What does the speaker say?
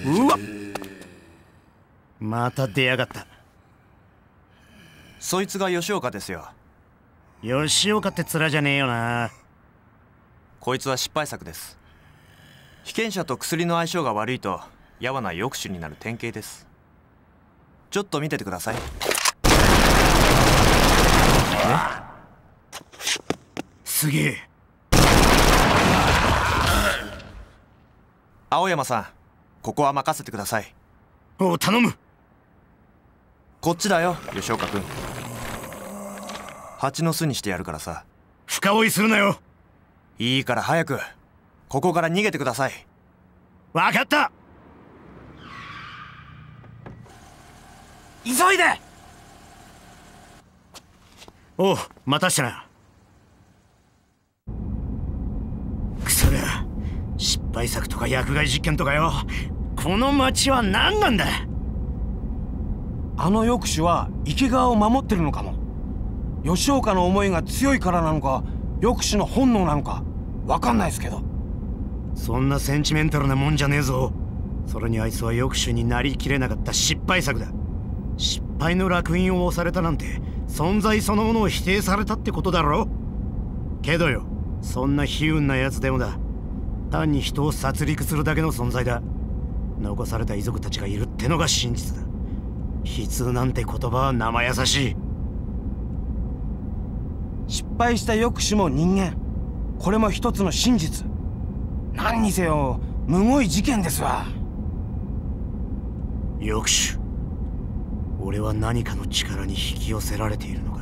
うわっ、また出やがった。 そいつが吉岡ですよ。 吉岡って面じゃねえよな。 こいつは失敗作です。被験者と薬の相性が悪いとやわな抑止になる典型です。ちょっと見ててください。 すげえ。 青山さん、ここは任せてください。 おう、頼む。 こっちだよ吉岡君。蜂の巣にしてやるからさ。 深追いするなよ。 いいから早くここから逃げてください。 分かった。 急いで。 おう、待たしてな。クソが、失敗作とか薬害実験とかよ。この町は何なんだ。 あの抑止は池川を守ってるのかも。吉岡の思いが強いからなのか、抑止の本能なのか分かんないですけど。 そんなセンチメンタルなもんじゃねえぞ。それにあいつは抑止になりきれなかった失敗作だ。失敗の烙印を押されたなんて存在そのものを否定されたってことだろ。けどよ、そんな悲運なやつでもだ。単に人を殺戮するだけの存在だ。残された遺族たちがいるってのが真実だ。悲痛なんて言葉は生優しい。 失敗した抑止も人間、これも一つの真実。何にせよむごい事件ですわ。 抑止、俺は何かの力に引き寄せられているの